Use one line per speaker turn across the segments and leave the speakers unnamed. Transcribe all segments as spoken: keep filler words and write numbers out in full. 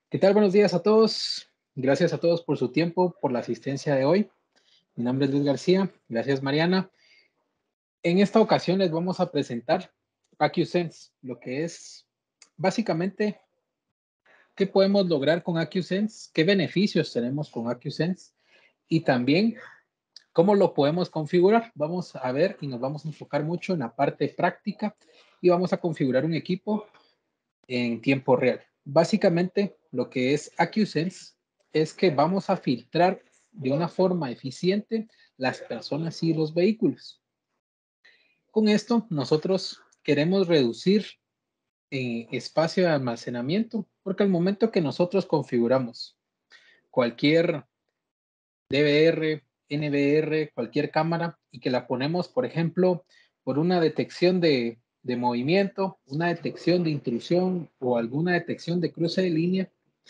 ¿Qué tal? Buenos días a todos. Gracias a todos por su tiempo, por la asistencia de hoy. Mi nombre es Luis García. Gracias, Mariana. En esta ocasión les vamos a presentar AccuSense, lo que es básicamente qué podemos lograr con AccuSense, qué beneficios tenemos con AccuSense y también cómo lo podemos configurar. Vamos a ver y nos vamos a enfocar mucho en la parte práctica y vamos a configurar un equipo en tiempo real. Básicamente, lo que es AccuSense es que vamos a filtrar de una forma eficiente las personas y los vehículos. Con esto, nosotros queremos reducir eh, espacio de almacenamiento, porque al momento que nosotros configuramos cualquier D V R, N V R, cualquier cámara y que la ponemos, por ejemplo, por una detección de, de movimiento, una detección de intrusión o alguna detección de cruce de línea,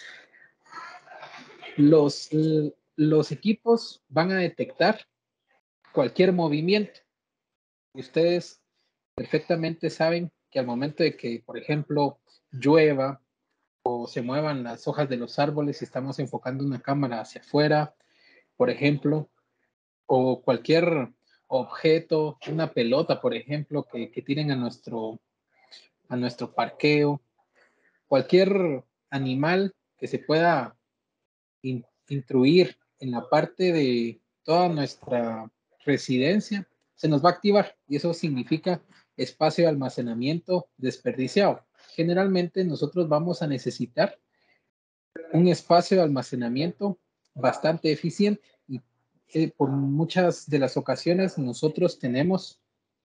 los, los equipos van a detectar cualquier movimiento. Ustedes perfectamente saben que al momento de que, por ejemplo, llueva o se muevan las hojas de los árboles y estamos enfocando una cámara hacia afuera, por ejemplo, o cualquier objeto, una pelota, por ejemplo, que, que tiren a nuestro, a nuestro parqueo, cualquier animal que se pueda in, intruir en la parte de toda nuestra residencia, se nos va a activar y eso significa espacio de almacenamiento desperdiciado. Generalmente nosotros vamos a necesitar un espacio de almacenamiento bastante eficiente y eh, por muchas de las ocasiones nosotros tenemos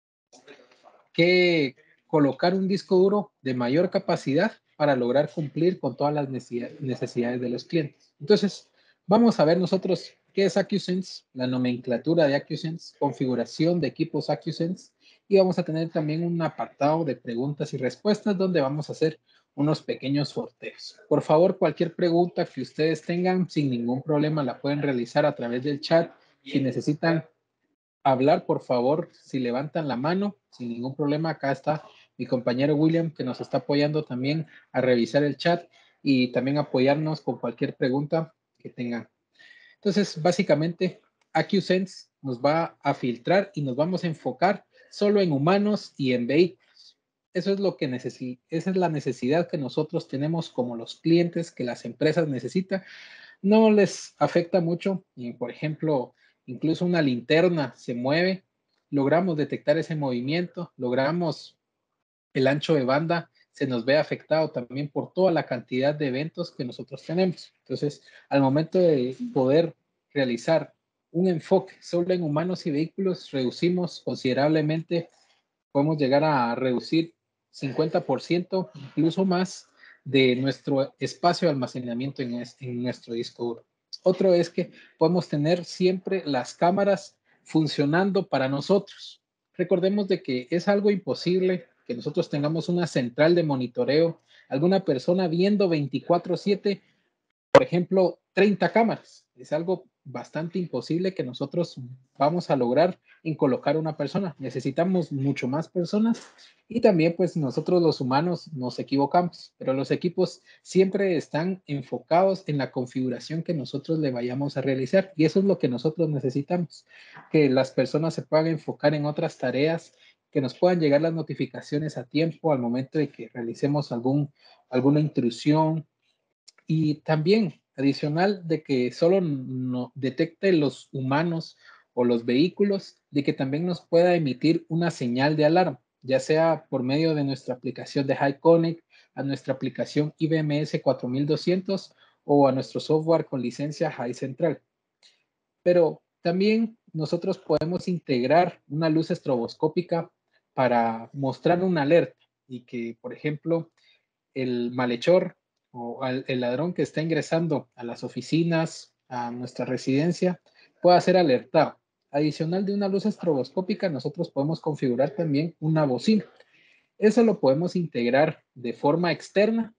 que colocar un disco duro de mayor capacidad para lograr cumplir con todas las necesidades de los clientes. Entonces, vamos a ver nosotros qué es AccuSense, la nomenclatura de AccuSense, configuración de equipos AccuSense y vamos a tener también un apartado de preguntas y respuestas donde vamos a hacer unos pequeños sorteos. Por favor, cualquier pregunta que ustedes tengan, sin ningún problema, la pueden realizar a través del chat. Si necesitan hablar, por favor, si levantan la mano, sin ningún problema, acá está mi compañero William que nos está apoyando también a revisar el chat y también apoyarnos con cualquier pregunta que tengan. Entonces, básicamente, AccuSense nos va a filtrar y nos vamos a enfocar solo en humanos y en vehículos. Eso es lo que necesita, esa es la necesidad que nosotros tenemos como los clientes, que las empresas necesitan. No les afecta mucho y, por ejemplo, incluso una linterna se mueve, logramos detectar ese movimiento, logramos el ancho de banda, se nos ve afectado también por toda la cantidad de eventos que nosotros tenemos. Entonces, al momento de poder realizar un enfoque solo en humanos y vehículos, reducimos considerablemente, podemos llegar a reducir cincuenta por ciento, incluso más, de nuestro espacio de almacenamiento en, es, en nuestro disco duro. Otro es que podemos tener siempre las cámaras funcionando para nosotros. Recordemos de que es algo imposible que nosotros tengamos una central de monitoreo, alguna persona viendo veinticuatro siete, por ejemplo, treinta cámaras. Es algo bastante imposible que nosotros vamos a lograr en colocar una persona. Necesitamos mucho más personas y también pues nosotros los humanos nos equivocamos, pero los equipos siempre están enfocados en la configuración que nosotros le vayamos a realizar y eso es lo que nosotros necesitamos, que las personas se puedan enfocar en otras tareas, que nos puedan llegar las notificaciones a tiempo al momento de que realicemos algún, alguna intrusión. Y también, adicional de que solo no detecte los humanos o los vehículos, de que también nos pueda emitir una señal de alarma, ya sea por medio de nuestra aplicación de HiConnect, a nuestra aplicación I B M S cuatro mil doscientos o a nuestro software con licencia HiCentral. Pero también nosotros podemos integrar una luz estroboscópica para mostrar una alerta y que, por ejemplo, el malhechor o al, el ladrón que está ingresando a las oficinas, a nuestra residencia, pueda ser alertado. Adicional de una luz estroboscópica, nosotros podemos configurar también una bocina. Eso lo podemos integrar de forma externa,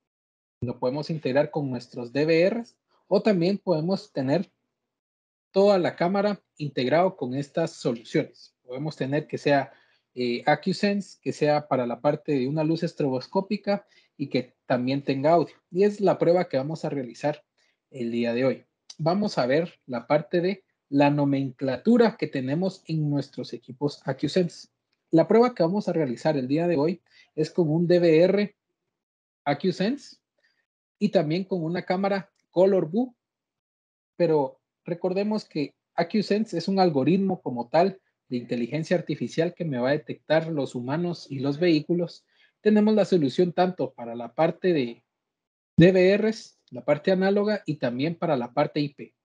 lo podemos integrar con nuestros D V Rs o también podemos tener toda la cámara integrado con estas soluciones. Podemos tener que sea eh, AccuSense que sea para la parte de una luz estroboscópica y que también tenga audio. Y es la prueba que vamos a realizar el día de hoy. Vamos a ver la parte de la nomenclatura que tenemos en nuestros equipos AccuSense. La prueba que vamos a realizar el día de hoy es con un D V R AccuSense y también con una cámara Color View, pero recordemos que AccuSense es un algoritmo como tal de inteligencia artificial que me va a detectar los humanos y los vehículos. Tenemos la solución tanto para la parte de D V Rs, la parte análoga y también para la parte I P.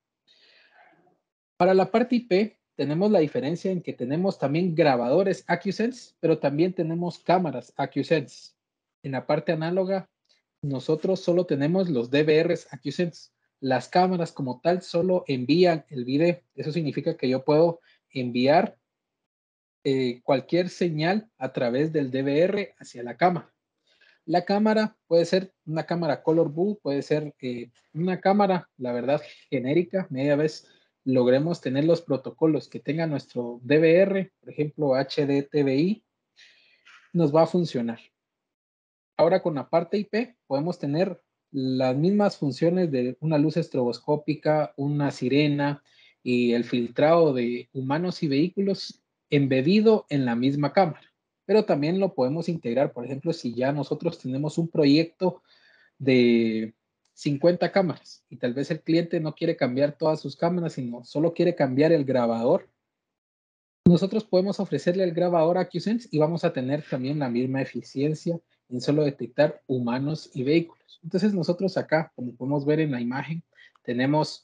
Para la parte I P tenemos la diferencia en que tenemos también grabadores AccuSense, pero también tenemos cámaras AccuSense. En la parte análoga nosotros solo tenemos los D V Rs AccuSense. Las cámaras como tal solo envían el video. Eso significa que yo puedo enviar eh, cualquier señal a través del D V R hacia la cámara. La cámara puede ser una cámara Color View, puede ser eh, una cámara, la verdad, genérica. Media vez logremos tener los protocolos que tenga nuestro D V R, por ejemplo, H D T V I, nos va a funcionar. Ahora con la parte I P podemos tener las mismas funciones de una luz estroboscópica, una sirena y el filtrado de humanos y vehículos embebido en la misma cámara. Pero también lo podemos integrar, por ejemplo, si ya nosotros tenemos un proyecto de cincuenta cámaras y tal vez el cliente no quiere cambiar todas sus cámaras, sino solo quiere cambiar el grabador. Nosotros podemos ofrecerle el grabador AccuSense y vamos a tener también la misma eficiencia en solo detectar humanos y vehículos. Entonces nosotros acá, como podemos ver en la imagen, tenemos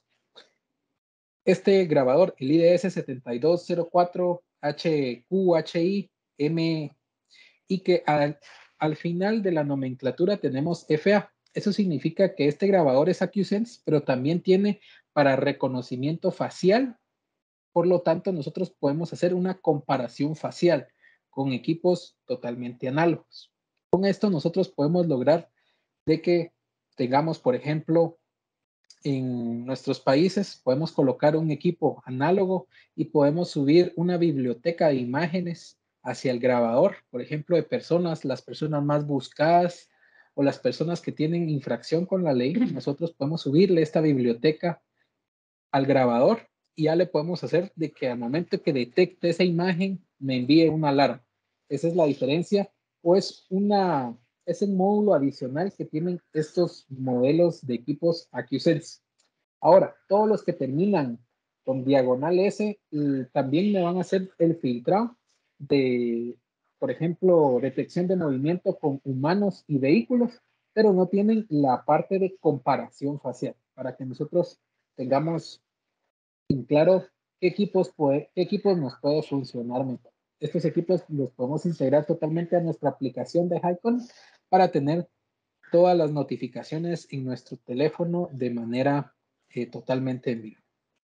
este grabador, el I D S setenta y dos cero cuatro H Q H I M, y que al, al final de la nomenclatura tenemos F A. Eso significa que este grabador es AccuSense, pero también tiene para reconocimiento facial. Por lo tanto, nosotros podemos hacer una comparación facial con equipos totalmente análogos. Con esto nosotros podemos lograr de que tengamos, por ejemplo, en nuestros países, podemos colocar un equipo análogo y podemos subir una biblioteca de imágenes hacia el grabador, por ejemplo, de personas, las personas más buscadas o las personas que tienen infracción con la ley. Nosotros podemos subirle esta biblioteca al grabador y ya le podemos hacer de que al momento que detecte esa imagen me envíe una alarma. Esa es la diferencia, o es una es el módulo adicional que tienen estos modelos de equipos AccuSense. Ahora, todos los que terminan con diagonal S también me van a hacer el filtrado de, por ejemplo, detección de movimiento con humanos y vehículos, pero no tienen la parte de comparación facial para que nosotros tengamos en claro qué equipos, puede, qué equipos nos puede funcionar mejor. Estos equipos los podemos integrar totalmente a nuestra aplicación de Hycon para tener todas las notificaciones en nuestro teléfono de manera eh, totalmente en vivo.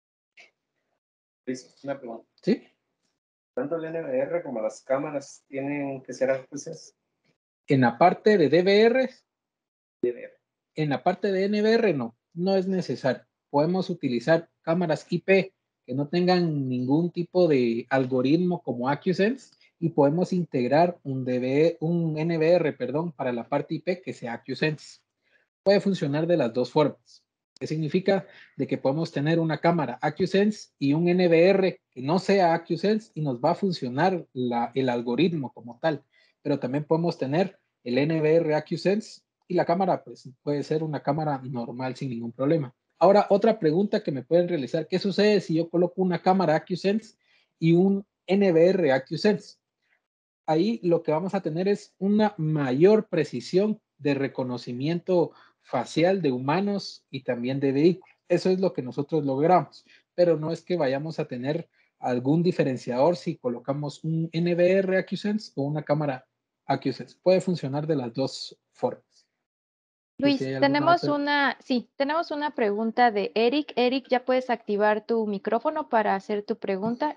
Una pregunta.
¿Sí?
Tanto el N V R como las cámaras tienen que ser AccuSense.
En la parte de D V R,
D V R.
en la parte de N V R no, no es necesario. Podemos utilizar cámaras I P que no tengan ningún tipo de algoritmo como AccuSense y podemos integrar un, D V, un N V R, perdón, para la parte I P que sea AccuSense. Puede funcionar de las dos formas. ¿Qué significa? De que podemos tener una cámara AccuSense y un N V R que no sea AccuSense y nos va a funcionar la, el algoritmo como tal. Pero también podemos tener el N V R AccuSense y la cámara pues puede ser una cámara normal sin ningún problema. Ahora, otra pregunta que me pueden realizar, ¿qué sucede si yo coloco una cámara AccuSense y un N V R AccuSense? Ahí lo que vamos a tener es una mayor precisión de reconocimiento facial de humanos y también de vehículos. Eso es lo que nosotros logramos, pero no es que vayamos a tener algún diferenciador si colocamos un N V R AccuSense o una cámara AccuSense. Puede funcionar de las dos formas. No sé si
Luis,
hay alguna
tenemos
otra.
una, sí, tenemos una pregunta de Eric. Eric, ya puedes activar tu micrófono para hacer tu pregunta.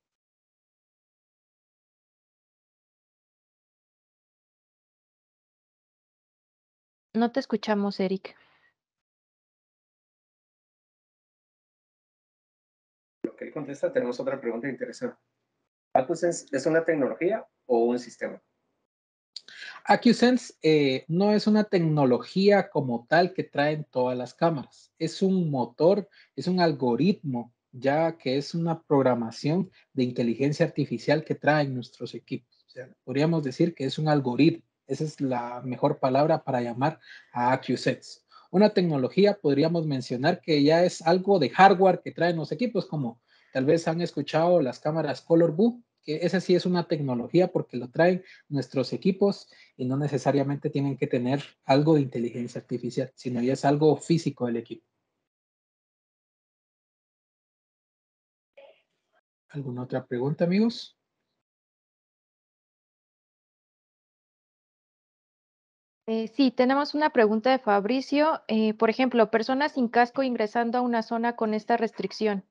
No te escuchamos, Eric.
Lo que él contesta, tenemos otra pregunta interesante. ¿AccuSense es una tecnología o un sistema?
AccuSense eh, no es una tecnología como tal que traen todas las cámaras. Es un motor, es un algoritmo, ya que es una programación de inteligencia artificial que traen nuestros equipos. O sea, podríamos decir que es un algoritmo. Esa es la mejor palabra para llamar a AccuSense. Una tecnología podríamos mencionar que ya es algo de hardware que traen los equipos, como tal vez han escuchado las cámaras Color View, que esa sí es una tecnología porque lo traen nuestros equipos y no necesariamente tienen que tener algo de inteligencia artificial, sino ya es algo físico del equipo. ¿Alguna otra pregunta, amigos?
Eh, sí, tenemos una pregunta de Fabricio. Eh, por ejemplo, personas sin casco ingresando a una zona con esta restricción.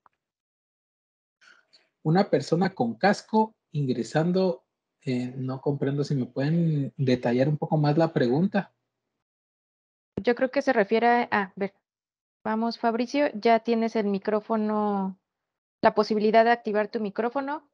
Una persona con casco ingresando, eh, no comprendo si me pueden detallar un poco más la pregunta.
Yo creo que se refiere a, a ver, vamos, Fabricio, ya tienes el micrófono, la posibilidad de activar tu micrófono.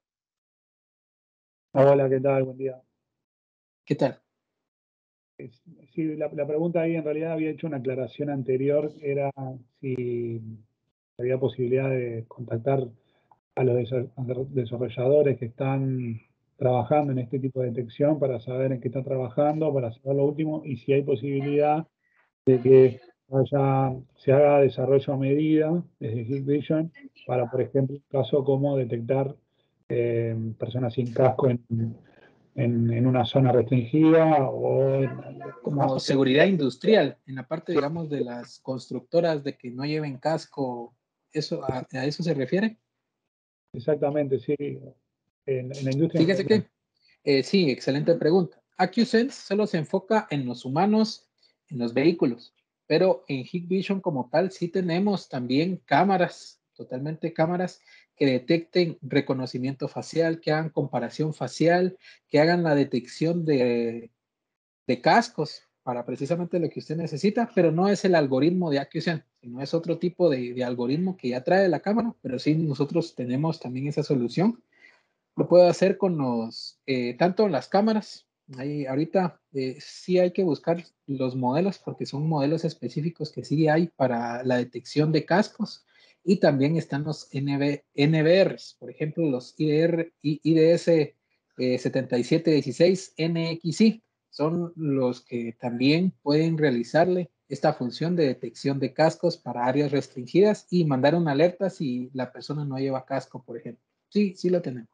Hola, ¿qué tal? Buen día.
¿Qué tal?
Sí, la, la pregunta ahí en realidad había hecho una aclaración anterior, era si había posibilidad de contactar a los desa- desarrolladores que están trabajando en este tipo de detección para saber en qué están trabajando, para saber lo último y si hay posibilidad de que haya, se haga desarrollo a medida desde Hikvision para, por ejemplo, un caso como detectar eh, personas sin casco en, en, en una zona restringida o en,
Como seguridad industrial, en la parte, digamos, de las constructoras de que no lleven casco, ¿eso, a, a eso se refiere?
Exactamente, sí. En, en la industria en
Fíjese
general.
que, eh, sí, excelente pregunta. AccuSense solo se enfoca en los humanos, en los vehículos, pero en Hikvision como tal sí tenemos también cámaras, totalmente cámaras que detecten reconocimiento facial, que hagan comparación facial, que hagan la detección de, de cascos para precisamente lo que usted necesita, pero no es el algoritmo de AccuSense, sino es otro tipo de, de algoritmo que ya trae la cámara, pero sí nosotros tenemos también esa solución. Lo puedo hacer con los, eh, tanto las cámaras, ahí ahorita eh, sí hay que buscar los modelos porque son modelos específicos que sí hay para la detección de cascos y también están los N V, N V Rs, por ejemplo los I D R, I D S eh, setenta y siete dieciséis N X I, son los que también pueden realizarle esta función de detección de cascos para áreas restringidas y mandar una alerta si la persona no lleva casco, por ejemplo. Sí, sí lo tenemos.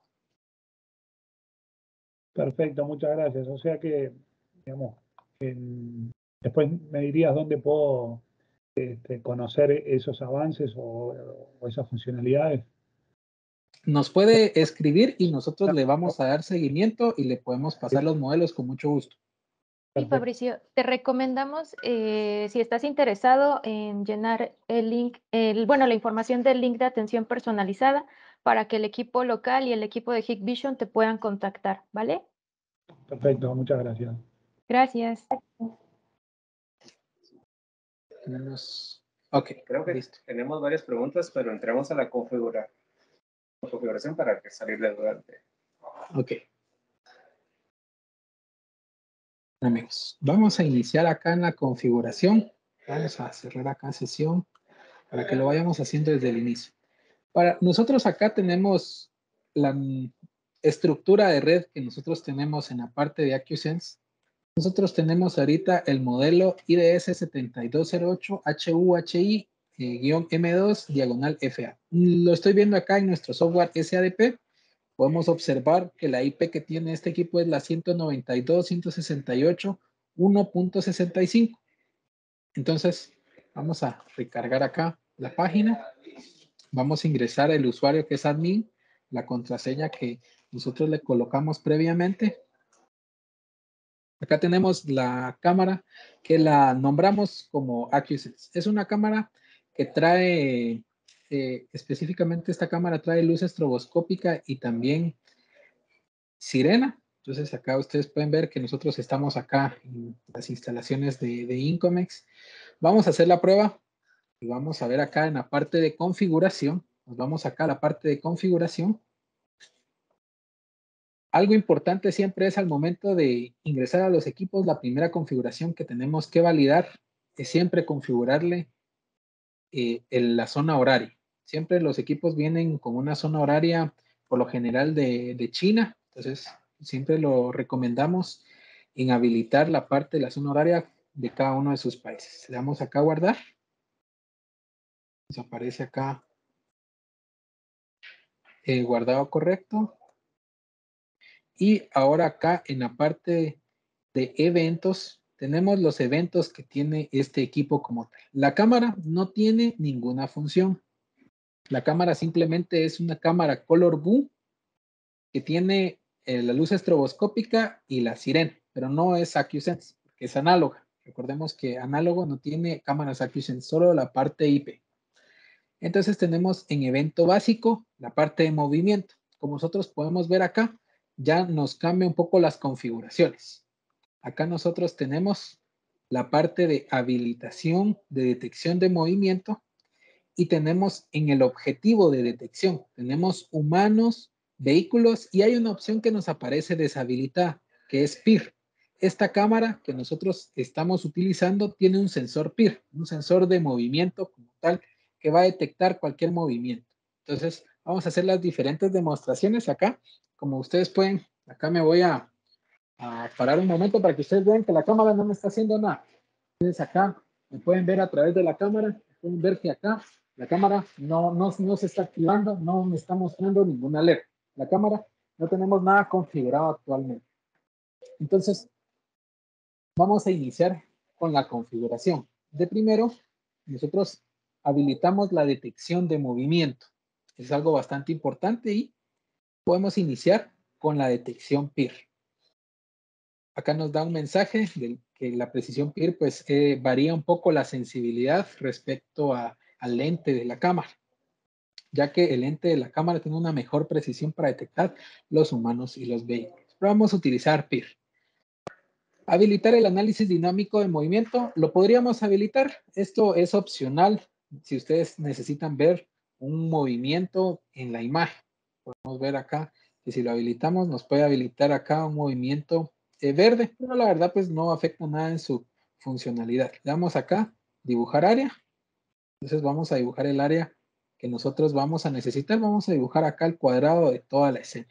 Perfecto, muchas gracias. O sea que, digamos, en- después me dirías dónde puedo este, conocer esos avances o, o esas funcionalidades.
Nos puede escribir y nosotros le vamos a dar seguimiento y le podemos pasar los modelos con mucho gusto.
Y
Perfecto.
Fabricio, te recomendamos, eh, si estás interesado en llenar el link, el, bueno, la información del link de atención personalizada para que el equipo local y el equipo de Hikvision te puedan contactar, ¿vale?
Perfecto, muchas gracias.
Gracias.
Tenemos... Ok,
Creo que
listo.
tenemos varias preguntas, pero entremos a la configura- configuración para que salir de duda.
Ok. Amigos, vamos a iniciar acá en la configuración. Vamos a cerrar acá sesión para que lo vayamos haciendo desde el inicio. Para nosotros acá tenemos la mm, estructura de red que nosotros tenemos en la parte de AccuSense. Nosotros tenemos ahorita el modelo I D S setenta y dos cero ocho H U H I eh, M dos diagonal F A. Lo estoy viendo acá en nuestro software S A D P. Podemos observar que la I P que tiene este equipo es la ciento noventa y dos punto ciento sesenta y ocho punto uno punto sesenta y cinco. Entonces, vamos a recargar acá la página. Vamos a ingresar el usuario que es admin, la contraseña que nosotros le colocamos previamente. Acá tenemos la cámara que la nombramos como AccuSense. Es una cámara que trae, eh, específicamente esta cámara trae luz estroboscópica y también sirena. Entonces acá ustedes pueden ver que nosotros estamos acá en las instalaciones de, de Incomex. Vamos a hacer la prueba y vamos a ver acá en la parte de configuración. Nos vamos acá a la parte de configuración. Algo importante siempre es al momento de ingresar a los equipos, la primera configuración que tenemos que validar es siempre configurarle eh, en la zona horaria. Siempre los equipos vienen con una zona horaria por lo general de, de China, entonces siempre lo recomendamos en habilitar la parte de la zona horaria de cada uno de sus países. Le damos acá a guardar. Nos aparece acá eh, guardado correcto. Y ahora acá en la parte de eventos, tenemos los eventos que tiene este equipo como tal. La cámara no tiene ninguna función. La cámara simplemente es una cámara color blue que tiene eh, la luz estroboscópica y la sirena, pero no es AccuSense, porque es análoga. Recordemos que análogo no tiene cámaras AccuSense, solo la parte I P. Entonces tenemos en evento básico la parte de movimiento. Como nosotros podemos ver acá, ya nos cambia un poco las configuraciones. Acá nosotros tenemos la parte de habilitación de detección de movimiento y tenemos en el objetivo de detección, tenemos humanos, vehículos y hay una opción que nos aparece deshabilitada, que es P I R. Esta cámara que nosotros estamos utilizando tiene un sensor P I R, un sensor de movimiento como tal, que va a detectar cualquier movimiento. Entonces, vamos a hacer las diferentes demostraciones acá. Como ustedes pueden, acá me voy a, a parar un momento para que ustedes vean que la cámara no me está haciendo nada. Entonces acá me pueden ver a través de la cámara, pueden ver que acá la cámara no, no, no se está activando, no me está mostrando ninguna alerta. La cámara no tenemos nada configurado actualmente. Entonces, vamos a iniciar con la configuración. De primero, nosotros habilitamos la detección de movimiento. Es algo bastante importante y podemos iniciar con la detección P I R. Acá nos da un mensaje de que la precisión P I R pues eh, varía un poco la sensibilidad respecto a, al lente de la cámara, ya que el lente de la cámara tiene una mejor precisión para detectar los humanos y los vehículos. Pero vamos a utilizar P I R. Habilitar el análisis dinámico de movimiento, lo podríamos habilitar. Esto es opcional si ustedes necesitan ver un movimiento en la imagen. Podemos ver acá que si lo habilitamos nos puede habilitar acá un movimiento eh, verde, pero la verdad pues no afecta nada en su funcionalidad. Le damos acá, dibujar área. Entonces vamos a dibujar el área que nosotros vamos a necesitar. Vamos a dibujar acá el cuadrado de toda la escena.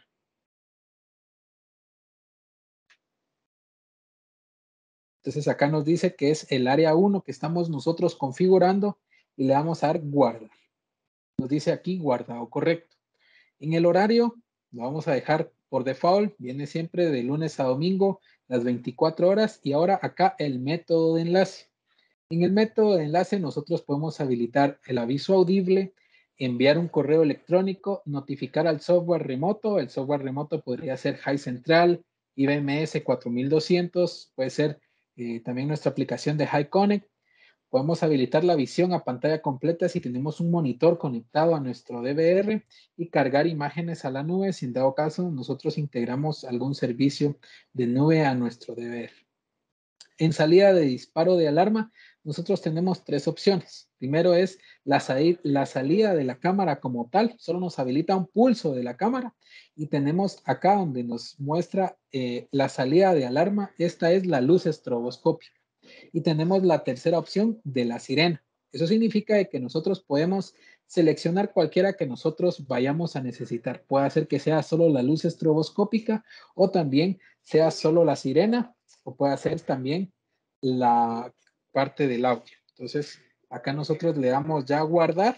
Entonces acá nos dice que es el área uno que estamos nosotros configurando y le vamos a dar guardar. Nos dice aquí guardado correcto. En el horario lo vamos a dejar por default, viene siempre de lunes a domingo, las veinticuatro horas y ahora acá el método de enlace. En el método de enlace nosotros podemos habilitar el aviso audible, enviar un correo electrónico, notificar al software remoto. El software remoto podría ser High Central, I B M S cuatro mil doscientos, puede ser eh, también nuestra aplicación de High Connect. Podemos habilitar la visión a pantalla completa si tenemos un monitor conectado a nuestro D V R y cargar imágenes a la nube si en dado caso nosotros integramos algún servicio de nube a nuestro D V R. En salida de disparo de alarma, nosotros tenemos tres opciones. Primero es la, sal la salida de la cámara como tal, solo nos habilita un pulso de la cámara y tenemos acá donde nos muestra eh, la salida de alarma, esta es la luz estroboscópica. Y tenemos la tercera opción de la sirena. Eso significa que nosotros podemos seleccionar cualquiera que nosotros vayamos a necesitar. Puede ser que sea solo la luz estroboscópica o también sea solo la sirena o puede ser también la parte del audio. Entonces, acá nosotros le damos ya a guardar.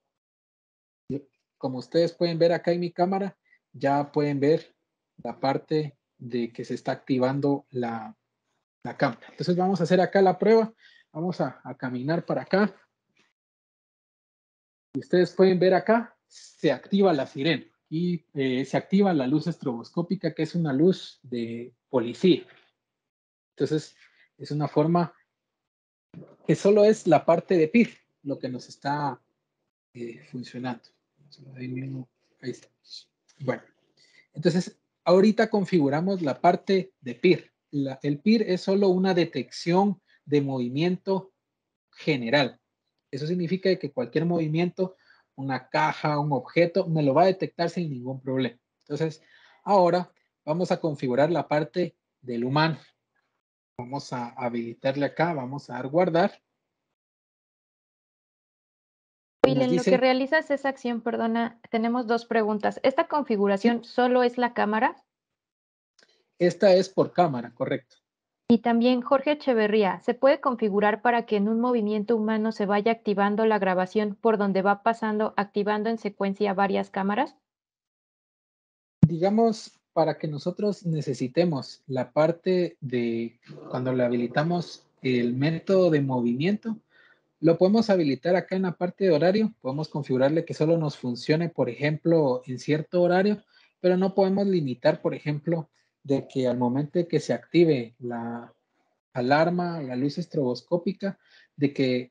Como ustedes pueden ver acá en mi cámara, ya pueden ver la parte de que se está activando la, la cámara. Entonces vamos a hacer acá la prueba. Vamos a, a caminar para acá. Y ustedes pueden ver acá, se activa la sirena. Y eh, se activa la luz estroboscópica, que es una luz de policía. Entonces, es una forma que solo es la parte de P I R lo que nos está eh, funcionando. Ahí mismo, ahí está. Bueno, entonces, ahorita configuramos la parte de P I R. La, el P I R es solo una detección de movimiento general. Eso significa que cualquier movimiento, una caja, un objeto, me lo va a detectar sin ningún problema. Entonces, ahora vamos a configurar la parte del humano. Vamos a habilitarle acá, vamos a dar guardar.
Will, en lo que realizas esa acción, perdona, tenemos dos preguntas. ¿Esta configuración
¿Sí?
solo es la cámara?
Esta es por cámara, correcto.
Y también Jorge Echeverría, ¿se puede configurar para que en un movimiento humano se vaya activando la grabación por donde va pasando, activando en secuencia varias cámaras?
Digamos, para que nosotros necesitemos la parte de cuando le habilitamos el método de movimiento, lo podemos habilitar acá en la parte de horario. Podemos configurarle que solo nos funcione, por ejemplo, en cierto horario, pero no podemos limitar, por ejemplo, de que al momento de que se active la alarma, la luz estroboscópica, de que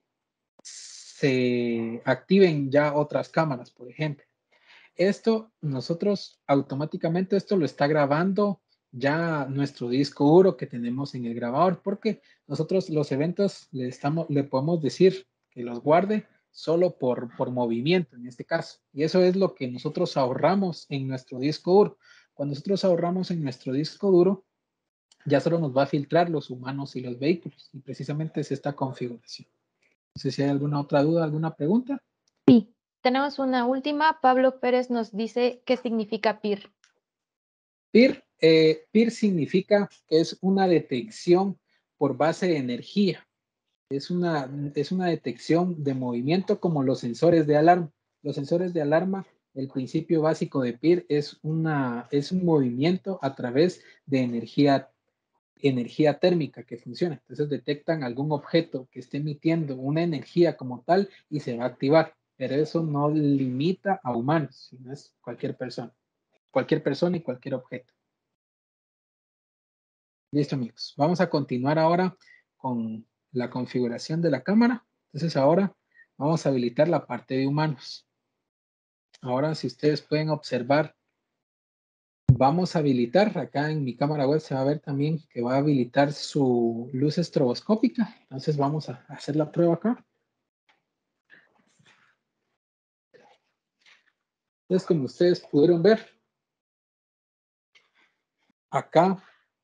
se activen ya otras cámaras, por ejemplo. Esto nosotros automáticamente esto lo está grabando ya nuestro disco duro que tenemos en el grabador, porque nosotros los eventos le, estamos, le podemos decir que los guarde solo por, por movimiento en este caso. Y eso es lo que nosotros ahorramos en nuestro disco duro. Cuando nosotros ahorramos en nuestro disco duro, ya solo nos va a filtrar los humanos y los vehículos. Y precisamente es esta configuración. No sé si hay alguna otra duda, alguna pregunta.
Sí, tenemos una última. Pablo Pérez nos dice qué significa P I R.
P I R, eh, P I R significa que es una detección por base de energía. Es una, es una detección de movimiento como los sensores de alarma. Los sensores de alarma, el principio básico de P I R es, una, es un movimiento a través de energía, energía térmica que funciona. Entonces detectan algún objeto que esté emitiendo una energía como tal y se va a activar. Pero eso no limita a humanos, sino es cualquier persona. Cualquier persona y cualquier objeto. Listo, amigos. Vamos a continuar ahora con la configuración de la cámara. Entonces ahora vamos a habilitar la parte de humanos. Ahora, si ustedes pueden observar, vamos a habilitar, acá en mi cámara web se va a ver también que va a habilitar su luz estroboscópica. Entonces vamos a hacer la prueba acá. Entonces, como ustedes pudieron ver, acá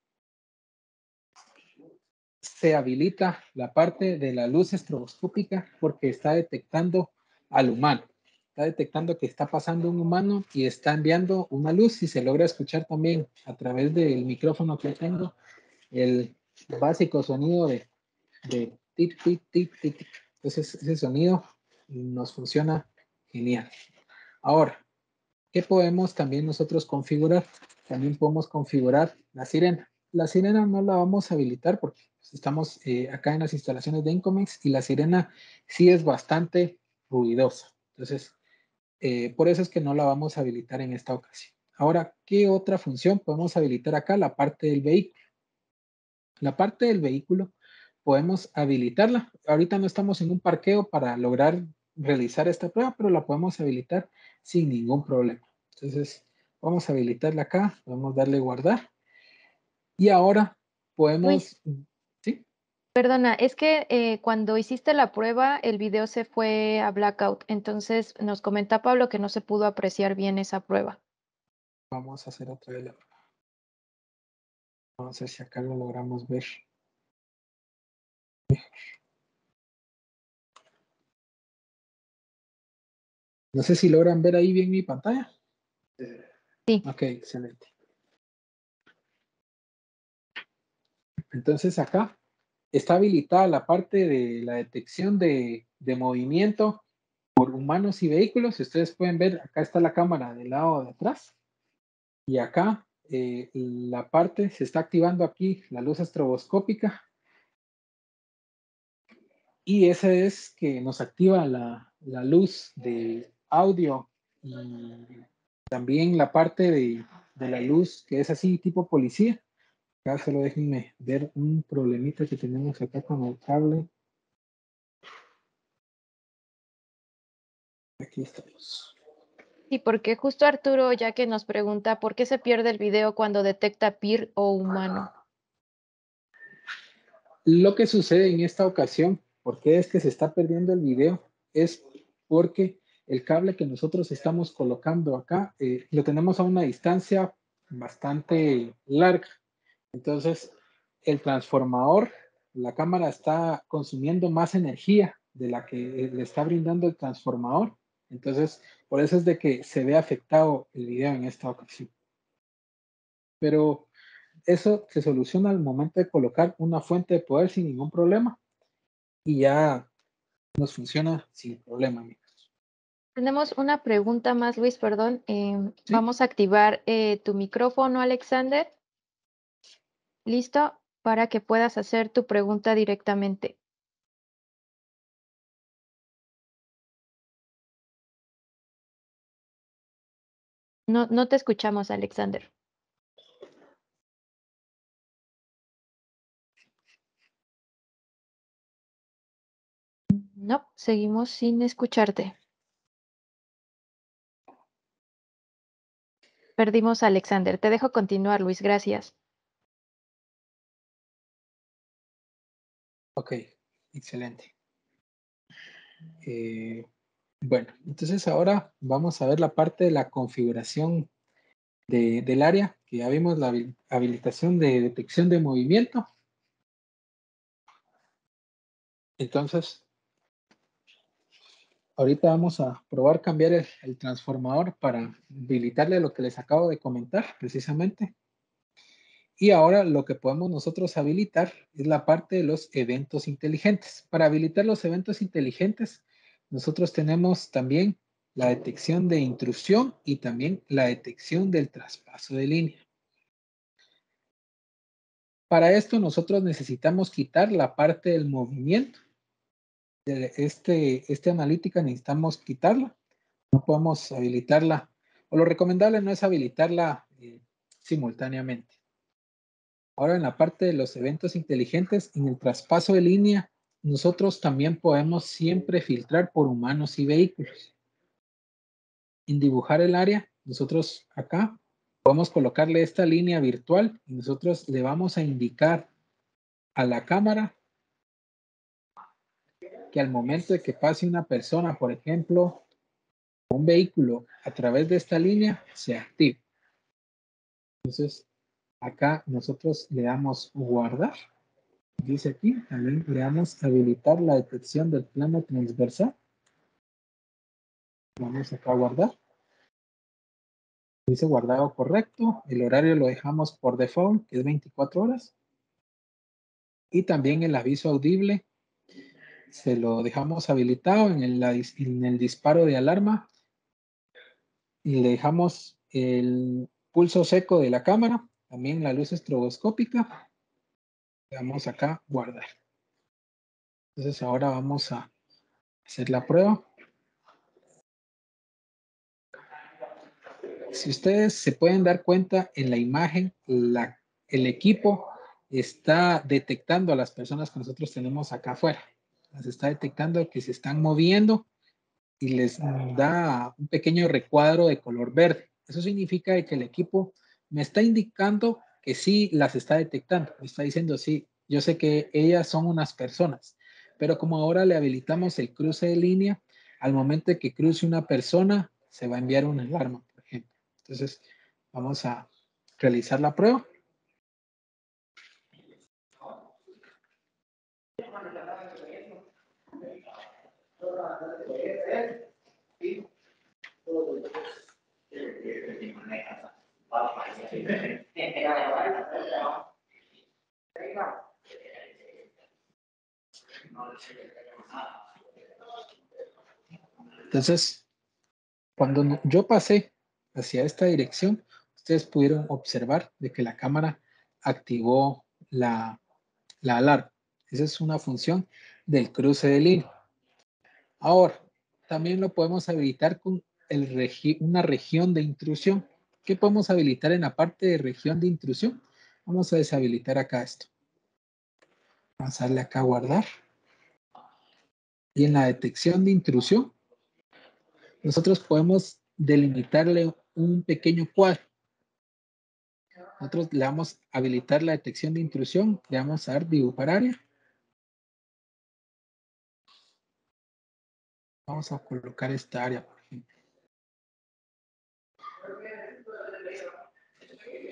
se habilita la parte de la luz estroboscópica porque está detectando al humano. Está detectando que está pasando un humano y está enviando una luz y se logra escuchar también a través del micrófono que tengo el básico sonido de, de tic, tic, tic, tic. Entonces ese sonido nos funciona genial. Ahora, ¿qué podemos también nosotros configurar? También podemos configurar la sirena. La sirena no la vamos a habilitar porque estamos eh, acá en las instalaciones de Incomex y la sirena sí es bastante ruidosa. Entonces, eh, por eso es que no la vamos a habilitar en esta ocasión. Ahora, ¿qué otra función podemos habilitar acá? La parte del vehículo. La parte del vehículo podemos habilitarla. Ahorita no estamos en un parqueo para lograr realizar esta prueba, pero la podemos habilitar sin ningún problema. Entonces, vamos a habilitarla acá, podemos darle guardar. Y ahora podemos...
Luis,
¿sí?
perdona, es que eh, cuando hiciste la prueba, el video se fue a blackout. Entonces nos comenta Pablo que no se pudo apreciar bien esa prueba.
Vamos a hacer otra vez la prueba. Vamos a ver si acá lo logramos ver. No sé si logran ver ahí bien mi pantalla.
Sí.
Ok, excelente. Entonces acá está habilitada la parte de la detección de, de movimiento por humanos y vehículos. Si ustedes pueden ver, acá está la cámara del lado de atrás. Y acá eh, la parte, se está activando aquí la luz estroboscópica. Y esa es que nos activa la, la luz de audio y también la parte de, de la luz que es así tipo policía. Acá solo déjenme ver un problemita que tenemos acá con el cable. Aquí estamos.
Sí, porque justo Arturo, ya que nos pregunta por qué se pierde el video cuando detecta P I R o humano.
Lo que sucede en esta ocasión, ¿por qué es que se está perdiendo el video? Es porque el cable que nosotros estamos colocando acá, eh, lo tenemos a una distancia bastante larga. Entonces, el transformador, la cámara está consumiendo más energía de la que le está brindando el transformador. Entonces, por eso es de que se ve afectado el video en esta ocasión. Pero eso se soluciona al momento de colocar una fuente de poder sin ningún problema y ya nos funciona sin problema, amigos.
Tenemos una pregunta más, Luis, perdón. Eh,
¿Sí?
Vamos a activar eh, tu micrófono, Alexander. ¿Listo? Para que puedas hacer tu pregunta directamente. No, no te escuchamos, Alexander. No, seguimos sin escucharte. Perdimos a Alexander. Te dejo continuar, Luis. Gracias.
Ok, excelente. Eh, bueno, entonces ahora vamos a ver la parte de la configuración de, del área, que ya vimos la habilitación de detección de movimiento. Entonces, ahorita vamos a probar cambiar el, el transformador para habilitarle lo que les acabo de comentar precisamente. Y ahora lo que podemos nosotros habilitar es la parte de los eventos inteligentes. Para habilitar los eventos inteligentes, nosotros tenemos también la detección de intrusión y también la detección del traspaso de línea. Para esto nosotros necesitamos quitar la parte del movimiento. De este, este analítica necesitamos quitarla. No podemos habilitarla, o lo recomendable no es habilitarla eh, simultáneamente. Ahora en la parte de los eventos inteligentes, en el traspaso de línea, nosotros también podemos siempre filtrar por humanos y vehículos. En dibujar el área, nosotros acá podemos colocarle esta línea virtual y nosotros le vamos a indicar a la cámara que al momento de que pase una persona, por ejemplo, un vehículo a través de esta línea, se active. Entonces, acá nosotros le damos guardar. Dice aquí, también le damos habilitar la detección del plano transversal. Vamos acá a guardar. Dice guardado correcto. El horario lo dejamos por default, que es veinticuatro horas. Y también el aviso audible se lo dejamos habilitado en el, en el disparo de alarma. Y le dejamos el pulso seco de la cámara. También la luz estroboscópica. Le damos acá guardar. Entonces ahora vamos a hacer la prueba. Si ustedes se pueden dar cuenta en la imagen, la, el equipo está detectando a las personas que nosotros tenemos acá afuera. Las está detectando que se están moviendo y les da un pequeño recuadro de color verde. Eso significa que el equipo me está indicando que sí las está detectando. Me está diciendo, sí, yo sé que ellas son unas personas, pero como ahora le habilitamos el cruce de línea, al momento de que cruce una persona, se va a enviar una alarma, por ejemplo. Entonces, vamos a realizar la prueba. Entonces, cuando yo pasé hacia esta dirección, ustedes pudieron observar de que la cámara activó la, la alarma. Esa es una función del cruce de línea. Ahora, también lo podemos habilitar con el regi una región de intrusión. ¿Qué podemos habilitar en la parte de región de intrusión? Vamos a deshabilitar acá esto. Vamos a darle acá a guardar. Y en la detección de intrusión, nosotros podemos delimitarle un pequeño cuadro. Nosotros le vamos a habilitar la detección de intrusión, le vamos a dar dibujar área. Vamos a colocar esta área, por ejemplo.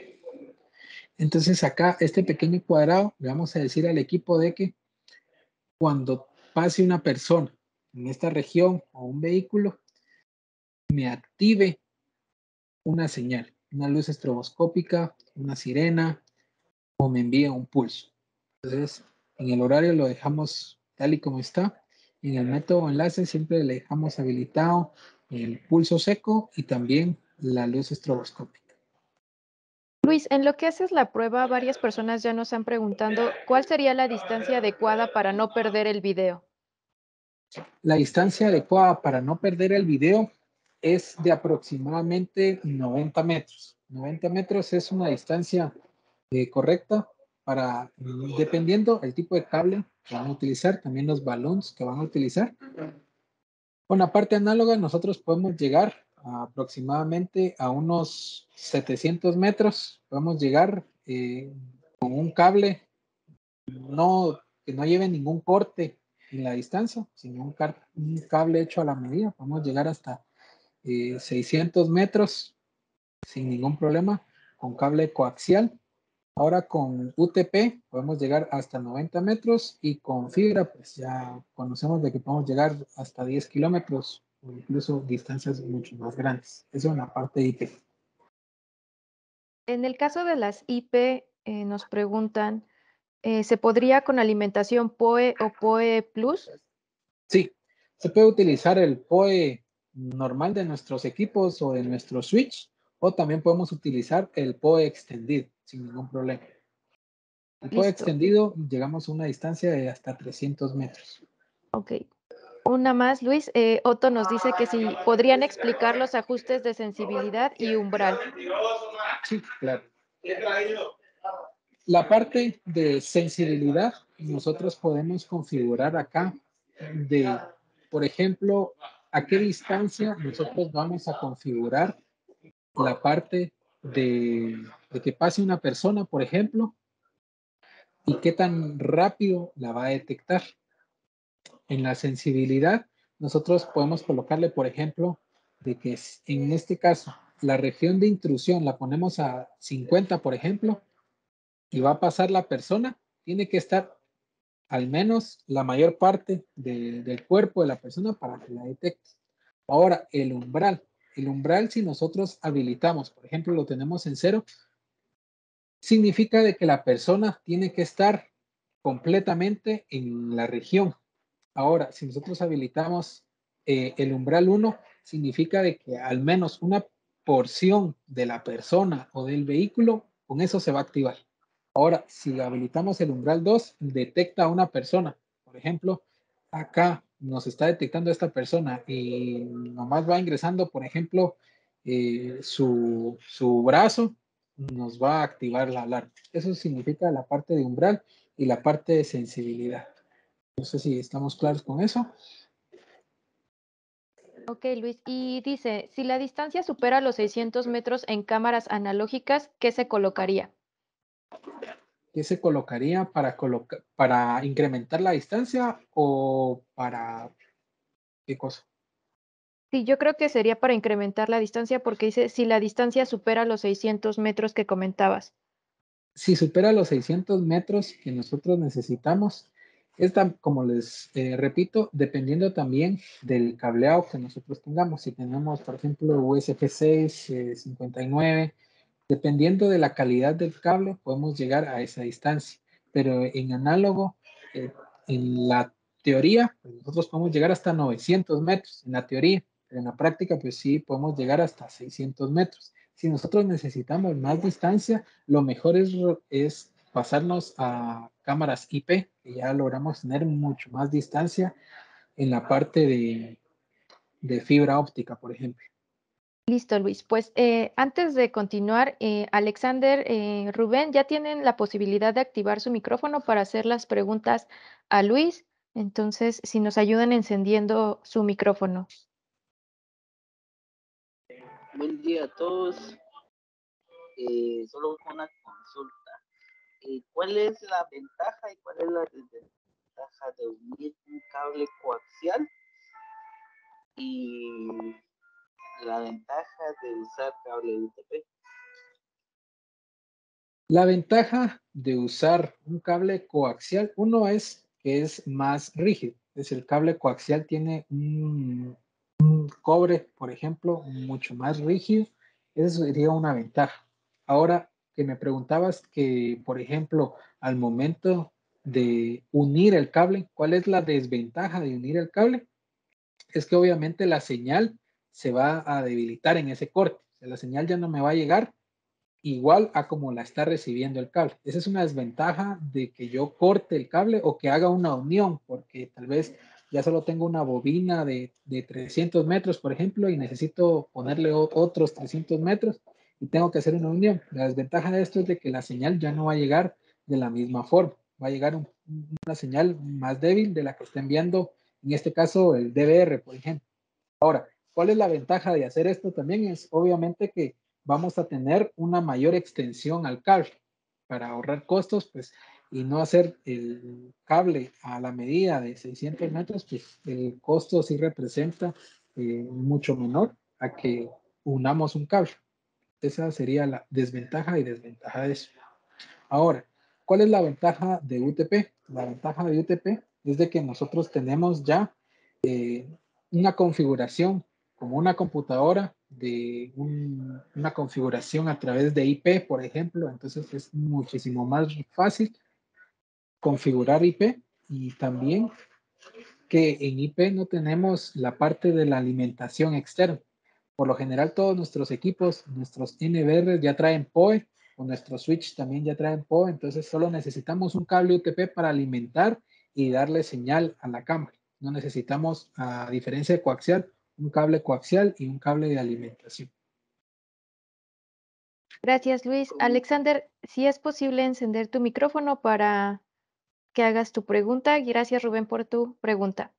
Entonces acá, este pequeño cuadrado, le vamos a decir al equipo de que cuando pase una persona en esta región o un vehículo, me active una señal, una luz estroboscópica, una sirena o me envíe un pulso. Entonces, en el horario lo dejamos tal y como está. En el método o enlace siempre le dejamos habilitado el pulso seco y también la luz estroboscópica.
Luis, en lo que haces la prueba, varias personas ya nos han preguntado cuál sería la distancia adecuada para no perder el video.
La distancia adecuada para no perder el video es de aproximadamente noventa metros. noventa metros es una distancia eh, correcta para, dependiendo el tipo de cable que van a utilizar, también los balones que van a utilizar. Con la parte análoga nosotros podemos llegar a aproximadamente a unos setecientos metros. Podemos llegar eh, con un cable no, que no lleve ningún corte en la distancia, sino un, car un cable hecho a la medida. Podemos llegar hasta eh, seiscientos metros sin ningún problema con cable coaxial. Ahora con U T P podemos llegar hasta noventa metros y con fibra pues ya conocemos de que podemos llegar hasta diez kilómetros o incluso distancias mucho más grandes. Eso en la parte I P.
En el caso de las I P, eh, nos preguntan, eh, ¿se podría con alimentación P O E o P O E Plus?
Sí, se puede utilizar el P O E normal de nuestros equipos o de nuestro switch, o también podemos utilizar el P O E extendido sin ningún problema. El P O E
Listo.
extendido llegamos a una distancia de hasta trescientos metros.
Ok. Una más, Luis. Eh, Otto nos dice que si podrían explicar los ajustes de sensibilidad y umbral.
Sí, claro. La parte de sensibilidad, nosotros podemos configurar acá de, por ejemplo, a qué distancia nosotros vamos a configurar la parte de, de que pase una persona, por ejemplo, y qué tan rápido la va a detectar. En la sensibilidad, nosotros podemos colocarle, por ejemplo, de que en este caso la región de intrusión la ponemos a cincuenta, por ejemplo, y va a pasar la persona, tiene que estar al menos la mayor parte de, del cuerpo de la persona para que la detecte. Ahora, el umbral. El umbral, si nosotros habilitamos, por ejemplo, lo tenemos en cero, significa de que la persona tiene que estar completamente en la región. Ahora, si nosotros habilitamos eh, el umbral uno, significa de que al menos una porción de la persona o del vehículo, con eso se va a activar. Ahora, si habilitamos el umbral dos, detecta a una persona. Por ejemplo, acá nos está detectando esta persona y nomás va ingresando, por ejemplo, eh, su, su brazo, nos va a activar la alarma. Eso significa la parte de umbral y la parte de sensibilidad. No sé si estamos claros con eso.
Ok, Luis. Y dice, si la distancia supera los seiscientos metros en cámaras analógicas, ¿qué se colocaría?
¿Qué se colocaría para, coloca para incrementar la distancia o para qué cosa?
Sí, yo creo que sería para incrementar la distancia porque dice, si la distancia supera los seiscientos metros que comentabas.
Si supera los seiscientos metros que nosotros necesitamos, es tan, como les eh, repito, dependiendo también del cableado que nosotros tengamos. Si tenemos, por ejemplo, U S B seis, eh, cincuenta y nueve, dependiendo de la calidad del cable, podemos llegar a esa distancia. Pero en análogo, eh, en la teoría, pues nosotros podemos llegar hasta novecientos metros, en la teoría. Pero en la práctica, pues sí, podemos llegar hasta seiscientos metros. Si nosotros necesitamos más distancia, lo mejor es, es pasarnos a cámaras I P, que ya logramos tener mucho más distancia en la parte de, de fibra óptica, por ejemplo.
Listo, Luis. Pues eh, antes de continuar, eh, Alexander, eh, Rubén, ya tienen la posibilidad de activar su micrófono para hacer las preguntas a Luis. Entonces, si nos ayudan encendiendo su micrófono.
Buen día a todos. Eh, solo una consulta. Eh, ¿Cuál es la ventaja y cuál es la desventaja de unir un cable coaxial y la ventaja de usar cable U T P?
La ventaja de usar un cable coaxial, uno es que es más rígido. Es el cable coaxial tiene un, un cobre, por ejemplo, mucho más rígido. Eso sería una ventaja. Ahora que me preguntabas que, por ejemplo, al momento de unir el cable, ¿cuál es la desventaja de unir el cable? Es que obviamente la señal se va a debilitar en ese corte. O sea, la señal ya no me va a llegar igual a como la está recibiendo el cable. Esa es una desventaja de que yo corte el cable o que haga una unión, porque tal vez ya solo tengo una bobina de, de trescientos metros, por ejemplo, y necesito ponerle otros trescientos metros y tengo que hacer una unión. La desventaja de esto es de que la señal ya no va a llegar de la misma forma. Va a llegar un, una señal más débil de la que está enviando, en este caso, el D V R, por ejemplo. Ahora, ¿cuál es la ventaja de hacer esto también? Es obviamente que vamos a tener una mayor extensión al cable para ahorrar costos, pues, y no hacer el cable a la medida de seiscientos metros, pues el costo sí representa eh, mucho menor a que unamos un cable. Esa sería la desventaja y desventaja de eso. Ahora, ¿cuál es la ventaja de U T P? La ventaja de U T P es de que nosotros tenemos ya eh, una configuración como una computadora de un, una configuración a través de I P, por ejemplo. Entonces es muchísimo más fácil configurar I P y también que en I P no tenemos la parte de la alimentación externa. Por lo general todos nuestros equipos, nuestros N V R ya traen P O E o nuestros switch también ya traen P O E, entonces solo necesitamos un cable U T P para alimentar y darle señal a la cámara. No necesitamos, a diferencia de coaxial, un cable coaxial y un cable de alimentación.
Gracias, Luis. Alexander, si es posible encender tu micrófono para que hagas tu pregunta. Gracias, Rubén, por tu pregunta.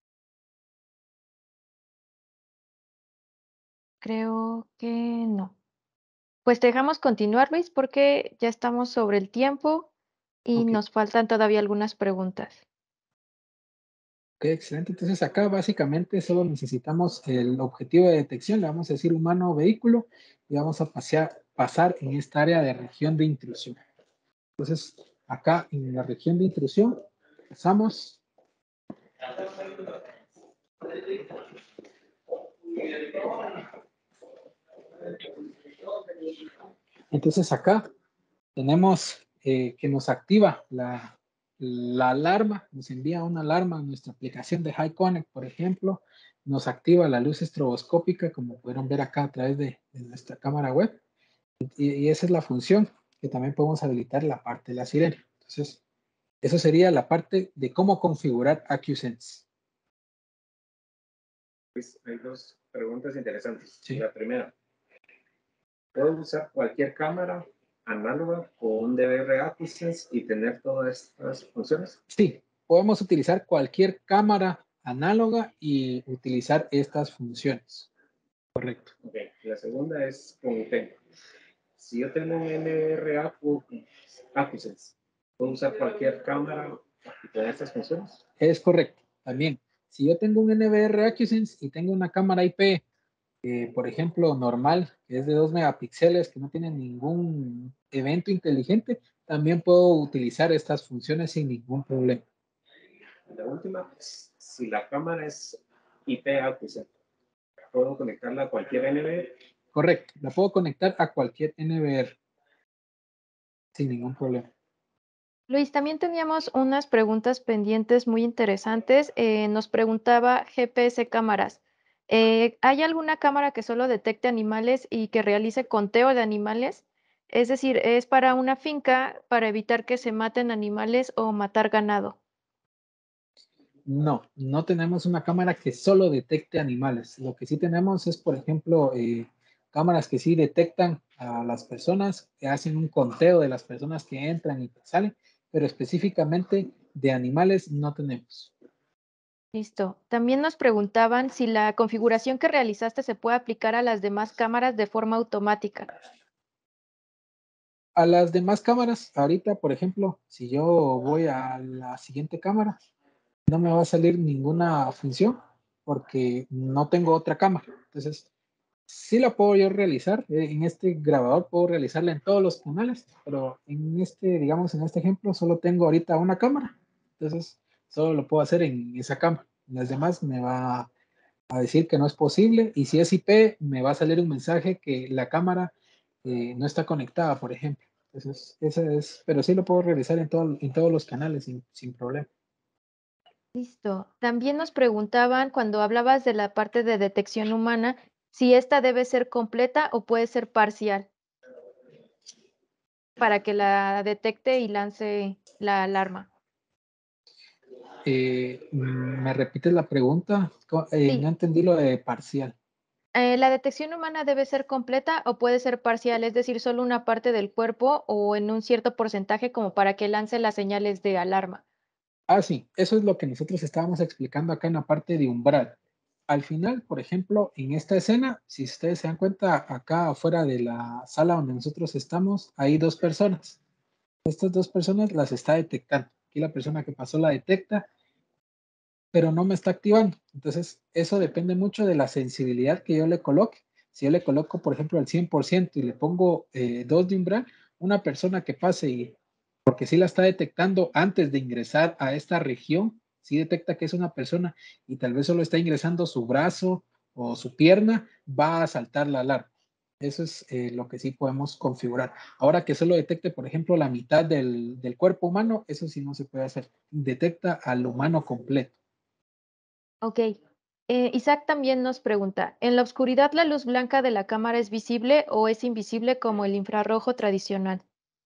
Creo que no. Pues te dejamos continuar, Luis, porque ya estamos sobre el tiempo y
Ok,
nos faltan todavía algunas preguntas.
ok, excelente. Entonces acá básicamente solo necesitamos el objetivo de detección, le vamos a decir humano o vehículo, y vamos a pasear, pasar en esta área de región de intrusión. Entonces, acá en la región de intrusión, pasamos. Entonces, acá tenemos eh, que nos activa la, la alarma, nos envía una alarma a nuestra aplicación de HiConnect, por ejemplo, nos activa la luz estroboscópica, como pudieron ver acá a través de, de nuestra cámara web, y, y esa es la función que también podemos habilitar la parte de la sirena. Entonces, eso sería la parte de cómo configurar AcuSense.
Pues hay dos preguntas interesantes.
Sí.
La primera, ¿puedo usar cualquier cámara análoga con un D V R AcuSense y tener todas estas funciones?
Sí, podemos utilizar cualquier cámara análoga y utilizar estas funciones. Correcto.
Ok. La segunda es con U T. Si yo tengo un N V R AcuSense, ¿puedo usar cualquier cámara y tener estas funciones?
Es correcto. También, si yo tengo un N V R AcuSense y tengo una cámara I P, eh, por ejemplo, normal, que es de dos megapíxeles, que no tiene ningún evento inteligente, también puedo utilizar estas funciones sin ningún problema.
La última, si la cámara es I P AcuSense, ¿puedo conectarla a cualquier N V R?
Correcto. La puedo conectar a cualquier N V R sin ningún problema.
Luis, también teníamos unas preguntas pendientes muy interesantes. Eh, nos preguntaba G P S cámaras. Eh, ¿hay alguna cámara que solo detecte animales y que realice conteo de animales? Es decir, es para una finca para evitar que se maten animales o matar ganado.
No, no tenemos una cámara que solo detecte animales. Lo que sí tenemos es, por ejemplo, eh, cámaras que sí detectan a las personas, que hacen un conteo de las personas que entran y que salen, pero específicamente de animales no tenemos.
Listo. También nos preguntaban si la configuración que realizaste se puede aplicar a las demás cámaras de forma automática.
A las demás cámaras, ahorita, por ejemplo, si yo voy a la siguiente cámara, no me va a salir ninguna función porque no tengo otra cámara. Entonces, Sí la puedo yo realizar, eh, en este grabador puedo realizarla en todos los canales, pero en este, digamos, en este ejemplo solo tengo ahorita una cámara, entonces solo lo puedo hacer en esa cámara. En las demás me va a decir que no es posible, y si es I P me va a salir un mensaje que la cámara eh, no está conectada, por ejemplo. Entonces, esa es, pero sí lo puedo realizar en, todo, en todos los canales sin, sin problema.
Listo. También nos preguntaban cuando hablabas de la parte de detección humana, si esta debe ser completa o puede ser parcial para que la detecte y lance la alarma.
Eh, ¿Me repites la pregunta? Co- eh, no
Sí,
entendí lo de parcial.
eh, la detección humana debe ser completa o puede ser parcial, es decir, solo una parte del cuerpo o en un cierto porcentaje como para que lance las señales de alarma.
Ah, sí, eso es lo que nosotros estábamos explicando acá en la parte de umbral. Al final, por ejemplo, en esta escena, si ustedes se dan cuenta, acá afuera de la sala donde nosotros estamos, hay dos personas. Estas dos personas las está detectando. Aquí la persona que pasó la detecta, pero no me está activando. Entonces, eso depende mucho de la sensibilidad que yo le coloque. Si yo le coloco, por ejemplo, al cien por ciento y le pongo eh, dos de umbral, una persona que pase y porque sí la está detectando antes de ingresar a esta región, sí detecta que es una persona y tal vez solo está ingresando su brazo o su pierna, va a saltar la alarma. Eso es eh, lo que sí podemos configurar. Ahora que solo detecte, por ejemplo, la mitad del, del cuerpo humano, eso sí no se puede hacer. Detecta al humano completo.
Ok. Eh, Isaac también nos pregunta, ¿en la oscuridad la luz blanca de la cámara es visible o es invisible como el infrarrojo tradicional?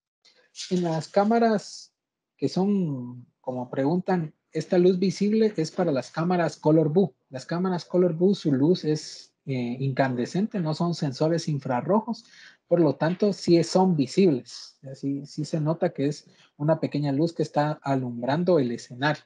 En las cámaras que son, como preguntan, esta luz visible es para las cámaras Color View. Las cámaras Color View, su luz es eh, incandescente, no son sensores infrarrojos, por lo tanto, sí son visibles. Así, sí se nota que es una pequeña luz que está alumbrando el escenario.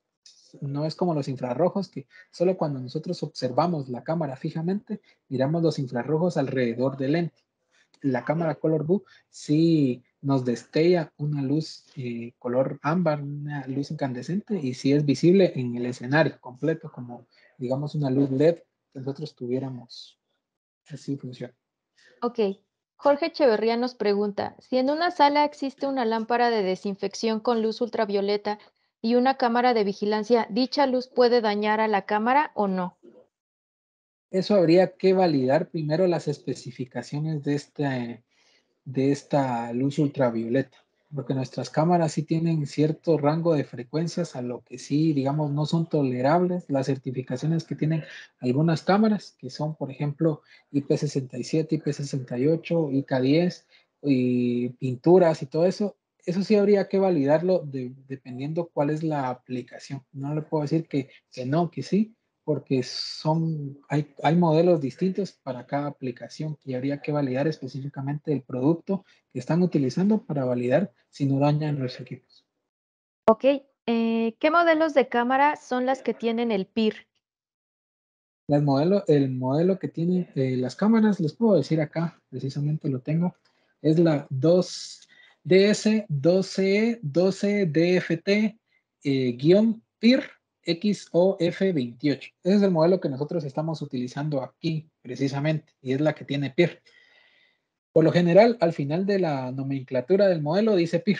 No es como los infrarrojos, que solo cuando nosotros observamos la cámara fijamente, miramos los infrarrojos alrededor del lente. La cámara Color View sí nos destella una luz eh, color ámbar, una luz incandescente, y sí es visible en el escenario completo, como digamos una luz L E D que nosotros tuviéramos. Así funciona.
Ok. Jorge Echeverría nos pregunta, si en una sala existe una lámpara de desinfección con luz ultravioleta y una cámara de vigilancia, ¿dicha luz puede dañar a la cámara o no?
Eso habría que validar primero las especificaciones de este, de esta luz ultravioleta, porque nuestras cámaras sí tienen cierto rango de frecuencias a lo que sí, digamos, no son tolerables. Las certificaciones que tienen algunas cámaras, que son, por ejemplo, I P sesenta y siete, I P sesenta y ocho, I K diez y pinturas y todo eso, eso sí habría que validarlo de, dependiendo cuál es la aplicación. No le puedo decir que, que no, que sí, porque son, hay, hay modelos distintos para cada aplicación y habría que validar específicamente el producto que están utilizando para validar si no dañan los equipos.
Ok. Eh, ¿qué modelos de cámara son las que tienen el P I R?
Las modelo, el modelo que tienen eh, las cámaras, les puedo decir acá, precisamente lo tengo, es la dos D S doce E doce D F T eh, guión P I R X O F veintiocho. Ese es el modelo que nosotros estamos utilizando aquí precisamente y es la que tiene P I R. Por lo general, al final de la nomenclatura del modelo dice P I R.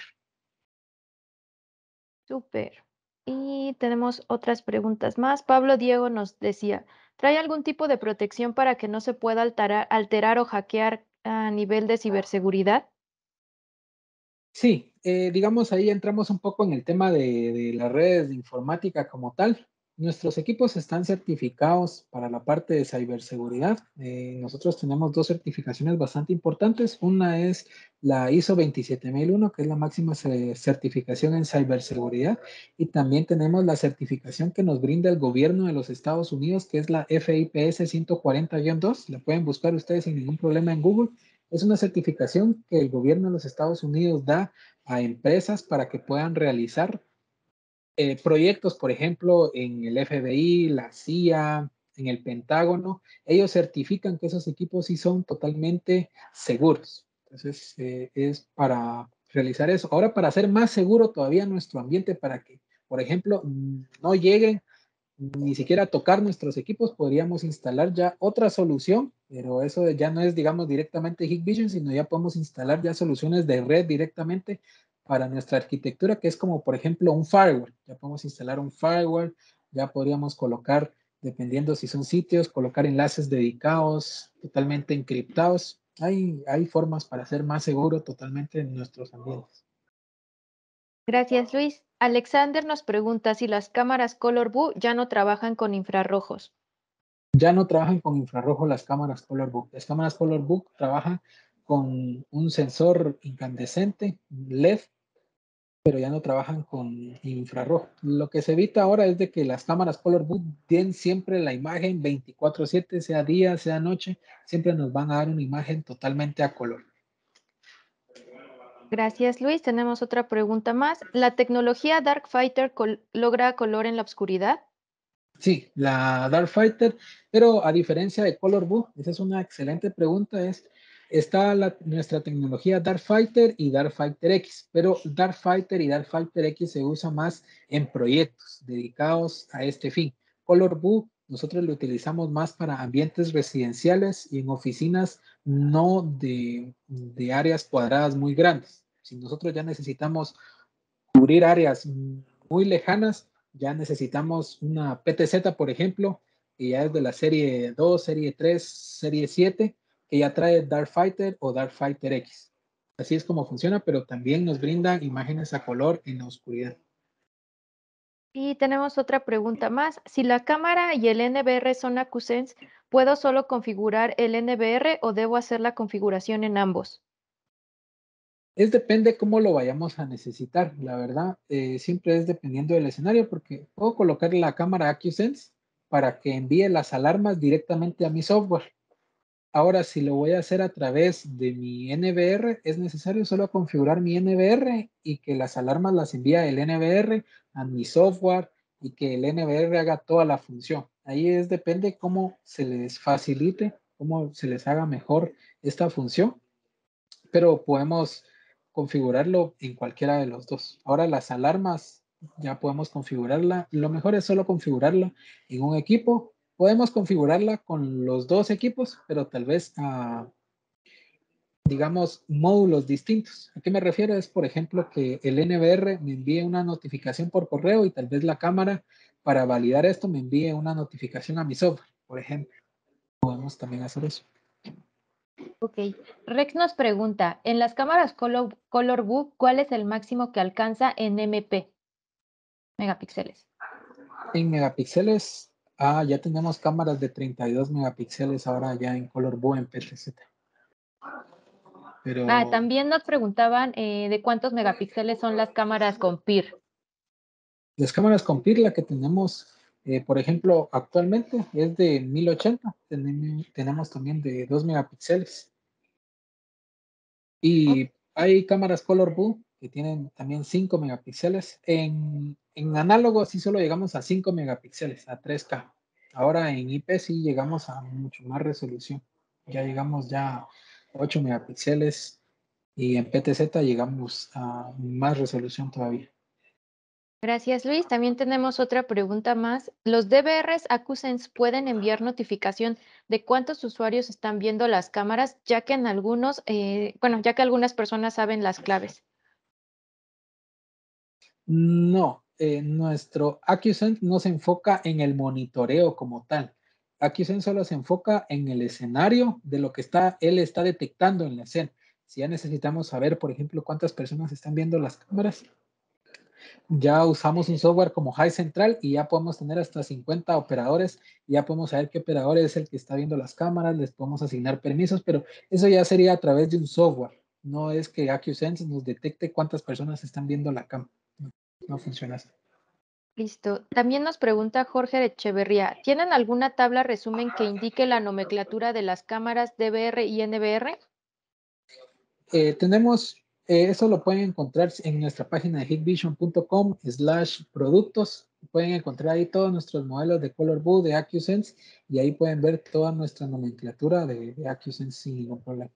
Súper. Y tenemos otras preguntas más. Pablo Diego nos decía, ¿trae algún tipo de protección para que no se pueda alterar, alterar o hackear a nivel de ciberseguridad?
Sí, eh, digamos ahí entramos un poco en el tema de, de las redes de informática como tal. Nuestros equipos están certificados para la parte de ciberseguridad. Eh, nosotros tenemos dos certificaciones bastante importantes. Una es la ISO veintisiete mil uno, que es la máxima ce- certificación en ciberseguridad. Y también tenemos la certificación que nos brinda el gobierno de los Estados Unidos, que es la F I P S ciento cuarenta guión dos. La pueden buscar ustedes sin ningún problema en Google. Es una certificación que el gobierno de los Estados Unidos da a empresas para que puedan realizar eh, proyectos, por ejemplo, en el F B I, la C I A, en el Pentágono. Ellos certifican que esos equipos sí son totalmente seguros. Entonces, eh, es para realizar eso. Ahora, para hacer más seguro todavía nuestro ambiente, para que, por ejemplo, no lleguen ni siquiera tocar nuestros equipos, podríamos instalar ya otra solución, pero eso ya no es, digamos, directamente Hikvision, sino ya podemos instalar ya soluciones de red directamente para nuestra arquitectura, que es como, por ejemplo, un firewall. Ya podemos instalar un firewall, ya podríamos colocar, dependiendo si son sitios, colocar enlaces dedicados, totalmente encriptados. Hay, hay formas para hacer más seguro totalmente en nuestros ambientes.
Gracias, Luis. Alexander nos pregunta si las cámaras Color View ya no trabajan con infrarrojos.
Ya no trabajan con infrarrojo las cámaras Color Book. Las cámaras Color Book trabajan con un sensor incandescente, L E D, pero ya no trabajan con infrarrojo. Lo que se evita ahora es de que las cámaras Color Book den siempre la imagen veinticuatro siete, sea día, sea noche, siempre nos van a dar una imagen totalmente a color.
Gracias, Luis. Tenemos otra pregunta más. ¿La tecnología Darkfighter col- logra color en la oscuridad?
Sí, la Darkfighter, pero a diferencia de Color Book, esa es una excelente pregunta, es, está la, nuestra tecnología Darkfighter y Darkfighter X, pero Darkfighter y Darkfighter X se usa más en proyectos dedicados a este fin. Color Book nosotros lo utilizamos más para ambientes residenciales y en oficinas no de, de áreas cuadradas muy grandes. Si nosotros ya necesitamos cubrir áreas muy lejanas, ya necesitamos una P T Z, por ejemplo, que ya es de la serie dos, serie tres, serie siete, que ya trae Darkfighter o Darkfighter X. Así es como funciona, pero también nos brinda imágenes a color en la oscuridad.
Y tenemos otra pregunta más. Si la cámara y el N V R son AcuSense, ¿puedo solo configurar el N V R o debo hacer la configuración en ambos?
Es depende cómo lo vayamos a necesitar, la verdad, eh, siempre es dependiendo del escenario, porque puedo colocar la cámara AcuSense para que envíe las alarmas directamente a mi software. Ahora, si lo voy a hacer a través de mi N V R, es necesario solo configurar mi N V R y que las alarmas las envía el N V R a mi software y que el N V R haga toda la función. Ahí es depende cómo se les facilite, cómo se les haga mejor esta función, pero podemos configurarlo en cualquiera de los dos. Ahora las alarmas ya podemos configurarla. Lo mejor es solo configurarla en un equipo. Podemos configurarla con los dos equipos, pero tal vez a, digamos, módulos distintos. ¿A qué me refiero? Es, por ejemplo, que el N V R me envíe una notificación por correo y tal vez la cámara, para validar esto, me envíe una notificación a mi software, por ejemplo. Podemos también hacer eso.
Ok. Rex nos pregunta, en las cámaras Color, Color View, ¿cuál es el máximo que alcanza en M P? Megapíxeles.
En megapíxeles, ah, ya tenemos cámaras de treinta y dos megapíxeles ahora ya en Color View en P T Z. Pero
Ah, también nos preguntaban eh, de cuántos megapíxeles son las cámaras con P I R.
las cámaras con P I R, la que tenemos, eh, por ejemplo, actualmente es de mil ochenta. Tenemos, tenemos también de dos megapíxeles. Y hay cámaras Color View que tienen también cinco megapíxeles. En, en análogo sí solo llegamos a cinco megapíxeles, a tres K. Ahora en I P sí llegamos a mucho más resolución. Ya llegamos ya a ocho megapíxeles y en P T Z llegamos a más resolución todavía.
Gracias, Luis. También tenemos otra pregunta más. ¿Los D V Rs AcuSense pueden enviar notificación de cuántos usuarios están viendo las cámaras, ya que en algunos, eh, bueno, ya que algunas personas saben las claves?
No, eh, nuestro AcuSense no se enfoca en el monitoreo como tal. AcuSense solo se enfoca en el escenario de lo que está, él está detectando en la escena. Si ya necesitamos saber, por ejemplo, cuántas personas están viendo las cámaras, ya usamos un software como High Central y ya podemos tener hasta cincuenta operadores. Ya podemos saber qué operador es el que está viendo las cámaras, les podemos asignar permisos, pero eso ya sería a través de un software. No es que AcuSense nos detecte cuántas personas están viendo la cámara. No, no funciona así.
Listo. También nos pregunta Jorge Echeverría, ¿tienen alguna tabla resumen que indique la nomenclatura de las cámaras D V R y N V R?
Eh, tenemos, eh, eso lo pueden encontrar en nuestra página de hikvision punto com slash productos. Pueden encontrar ahí todos nuestros modelos de Color View, de AcuSense, y ahí pueden ver toda nuestra nomenclatura de, de AcuSense sin ningún problema.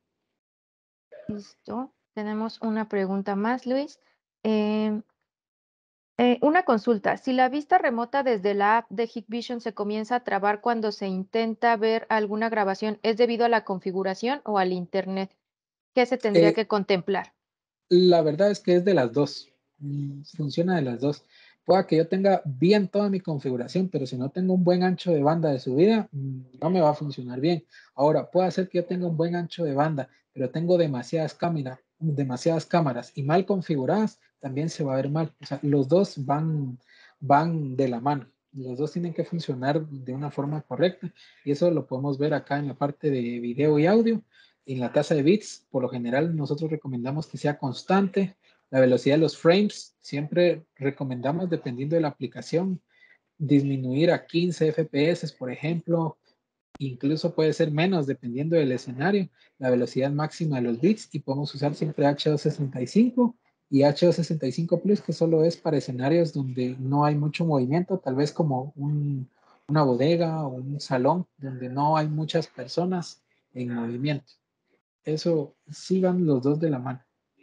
Listo. Tenemos una pregunta más, Luis. Eh, Eh, una consulta, si la vista remota desde la app de Hikvision se comienza a trabar cuando se intenta ver alguna grabación, ¿es debido a la configuración o al internet? ¿Qué se tendría
Eh,
que contemplar?
La verdad es que es de las dos. Mm, Funciona de las dos. Pueda que yo tenga bien toda mi configuración, pero si no tengo un buen ancho de banda de subida, mm, no me va a funcionar bien. Ahora, puede ser que yo tenga un buen ancho de banda, pero tengo demasiadas cámaras, demasiadas cámaras y mal configuradas, también se va a ver mal. O sea, los dos van, van de la mano. Los dos tienen que funcionar de una forma correcta y eso lo podemos ver acá en la parte de video y audio. En la tasa de bits, por lo general, nosotros recomendamos que sea constante. La velocidad de los frames, siempre recomendamos, dependiendo de la aplicación, disminuir a quince F P S, por ejemplo. Incluso puede ser menos, dependiendo del escenario. La velocidad máxima de los bits, y podemos usar siempre H doscientos sesenta y cinco y H doscientos sesenta y cinco Plus, que solo es para escenarios donde no hay mucho movimiento, tal vez como un, una bodega o un salón donde no hay muchas personas en movimiento. Eso sí van los dos de la mano.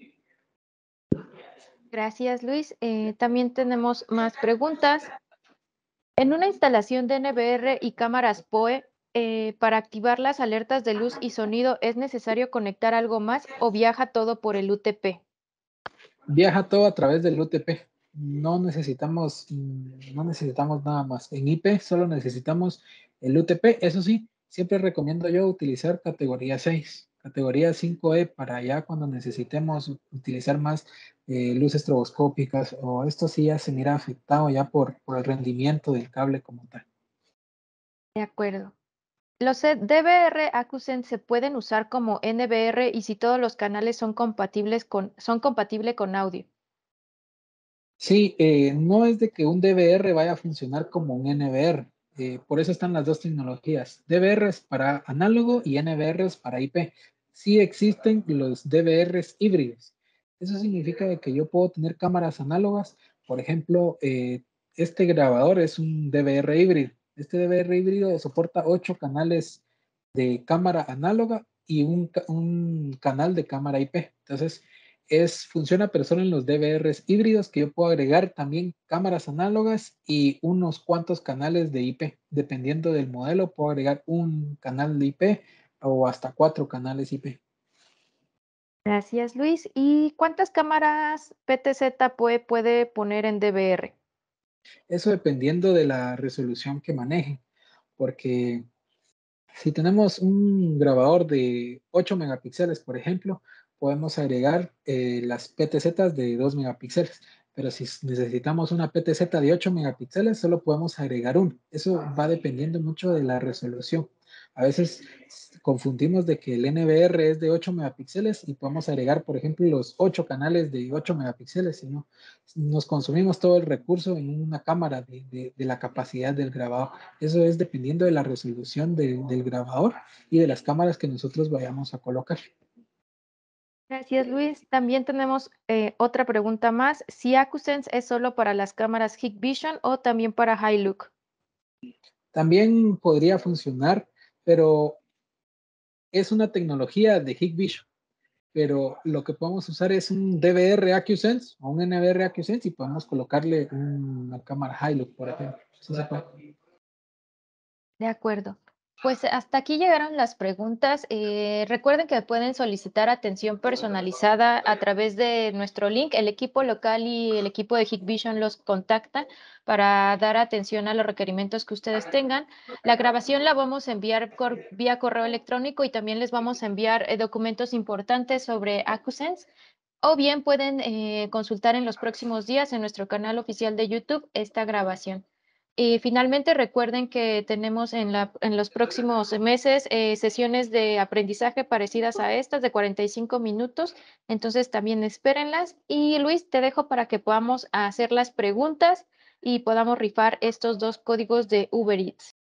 Gracias, Luis. Eh, también tenemos más preguntas. En una instalación de N V R y cámaras P O E, eh, para activar las alertas de luz y sonido, ¿es necesario conectar algo más o viaja todo por el U T P?
Viaja todo a través del U T P. No necesitamos, mm, no necesitamos nada más. En I P solo necesitamos el U T P. Eso sí, siempre recomiendo yo utilizar categoría seis, categoría cinco E para ya cuando necesitemos utilizar más eh, luces estroboscópicas, o esto sí ya se mira afectado ya por, por el rendimiento del cable como tal.
De acuerdo. ¿Los D V R AcuSense se pueden usar como N V R y si todos los canales son compatibles con, son compatibles con audio?
Sí, eh, no es de que un D V R vaya a funcionar como un N V R. Eh, por eso están las dos tecnologías. D V R es para análogo y N V R es para I P. Sí existen los D V Rs híbridos. Eso significa de que yo puedo tener cámaras análogas. Por ejemplo, eh, este grabador es un D V R híbrido. Este D V R híbrido soporta ocho canales de cámara análoga y un, un canal de cámara I P. Entonces, es, funciona pero solo en los D V Rs híbridos, que yo puedo agregar también cámaras análogas y unos cuantos canales de I P. Dependiendo del modelo, puedo agregar un canal de I P o hasta cuatro canales I P.
Gracias, Luis. ¿Y cuántas cámaras P T Z P O E puede poner en D V R?
Eso dependiendo de la resolución que maneje, porque si tenemos un grabador de ocho megapíxeles, por ejemplo, podemos agregar eh, las P T Z de dos megapíxeles. Pero si necesitamos una P T Z de ocho megapíxeles, solo podemos agregar uno. Eso va dependiendo mucho de la resolución. A veces confundimos de que el N V R es de ocho megapíxeles y podemos agregar, por ejemplo, los ocho canales de ocho megapíxeles, y no, nos consumimos todo el recurso en una cámara de, de, de la capacidad del grabador. Eso es dependiendo de la resolución de, del grabador y de las cámaras que nosotros vayamos a colocar.
Gracias, Luis. También tenemos eh, otra pregunta más. ¿Si AcuSense es solo para las cámaras Hikvision o también para Hilux?
También podría funcionar, pero es una tecnología de Hikvision. Pero lo que podemos usar es un D V R AcuSense o un N V R AcuSense y podemos colocarle una cámara Hilux, por ejemplo. Sí se puede.
De acuerdo. Pues hasta aquí llegaron las preguntas. Eh, recuerden que pueden solicitar atención personalizada a través de nuestro link. El equipo local y el equipo de Hikvision los contactan para dar atención a los requerimientos que ustedes tengan. La grabación la vamos a enviar por, vía correo electrónico y también les vamos a enviar eh, documentos importantes sobre AcuSense. O bien pueden eh, consultar en los próximos días en nuestro canal oficial de YouTube esta grabación. Y finalmente recuerden que tenemos en, la, en los próximos meses eh, sesiones de aprendizaje parecidas a estas de cuarenta y cinco minutos, entonces también espérenlas. Y Luis, te dejo para que podamos hacer las preguntas y podamos rifar estos dos códigos de Uber Eats.